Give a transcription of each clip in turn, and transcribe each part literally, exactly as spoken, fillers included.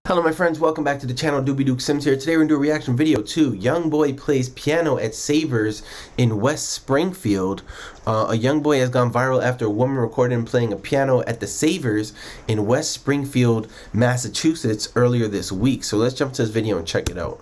Hello my friends, welcome back to the channel. Doobie Duke Sims here. Today we're going to do a reaction video to Young Boy plays piano at Savers in West Springfield. Uh, a young boy has gone viral after a woman recorded him playing a piano at the Savers in West Springfield, Massachusetts earlier this week. So let's jump to this video and check it out.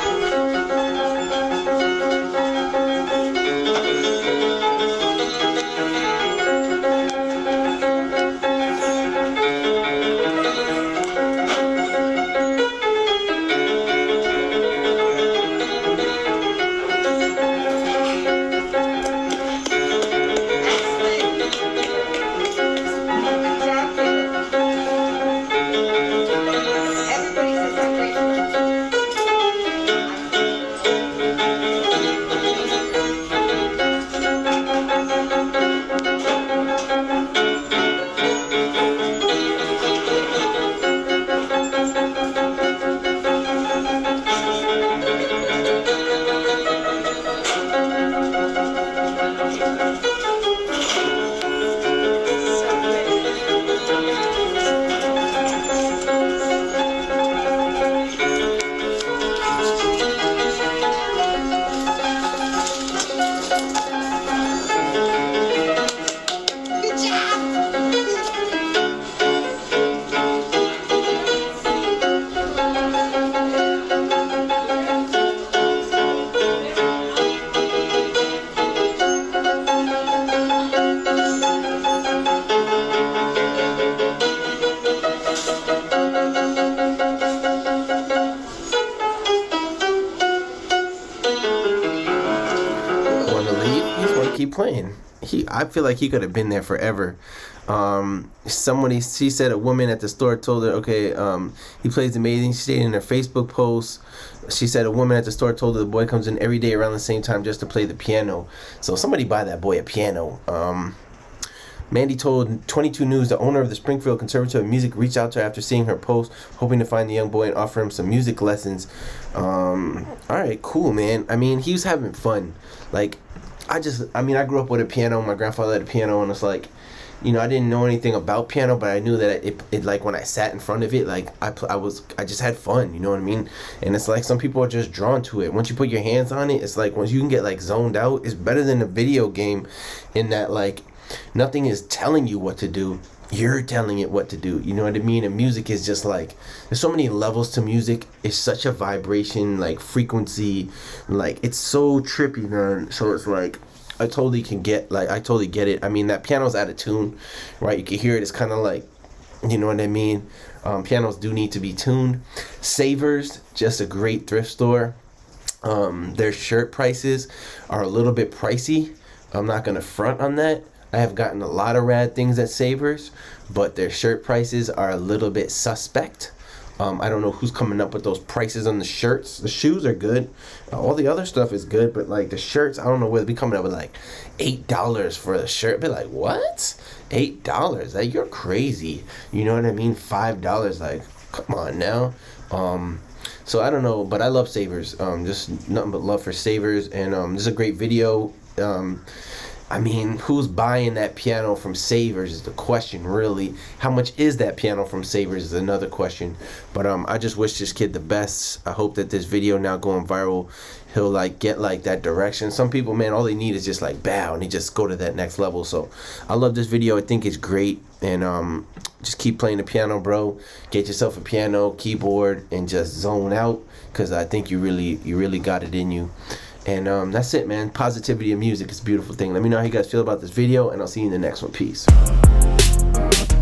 Keep playing. He, I feel like he could have been there forever. Um, somebody, she said a woman at the store told her, okay, um, he plays amazing. She stated in her Facebook post, she said a woman at the store told her the boy comes in every day around the same time just to play the piano. So somebody buy that boy a piano. Um, Mandy told twenty-two News the owner of the Springfield Conservatory of Music reached out to her after seeing her post, hoping to find the young boy and offer him some music lessons. Um, alright, cool, man. I mean, he was having fun. Like, I just, I mean, I grew up with a piano. My grandfather had a piano, and it's like, you know, I didn't know anything about piano, but I knew that it, it like, when I sat in front of it, like, I, I was, I just had fun, you know what I mean? And it's like, some people are just drawn to it. Once you put your hands on it, it's like, once you can get, like, zoned out, it's better than a video game in that, like, nothing is telling you what to do. You're telling it what to do, you know what I mean? And music is just like, there's so many levels to music. It's such a vibration, like frequency, like it's so trippy, man. So it's like, I totally can get, like, I totally get it. I mean, that piano's out of tune, right? You can hear it. It's kind of like, you know what I mean? Um, pianos do need to be tuned. Savers, just a great thrift store. Um, their shirt prices are a little bit pricey. I'm not gonna front on that. I have gotten a lot of rad things at Savers, but their shirt prices are a little bit suspect. Um, I don't know who's coming up with those prices on the shirts. The shoes are good. Uh, all the other stuff is good, but like the shirts, I don't know where they be coming up with like eight dollars for a shirt. Be like, what? eight dollars? Like, you're crazy. You know what I mean? five dollars. Like, come on now. Um, so I don't know, but I love Savers. Um, just nothing but love for Savers. And um, this is a great video. Um, I mean, who's buying that piano from Savers is the question, really. How much is that piano from Savers is another question. But um, I just wish this kid the best. I hope that this video now going viral, he'll like get like that direction. Some people, man, all they need is just like bow and they just go to that next level. So I love this video. I think it's great. And um, just keep playing the piano, bro. Get yourself a piano, keyboard, and just zone out, because I think you really, you really got it in you. And um, that's it, man. Positivity in music is a beautiful thing. Let me know how you guys feel about this video, and I'll see you in the next one. Peace.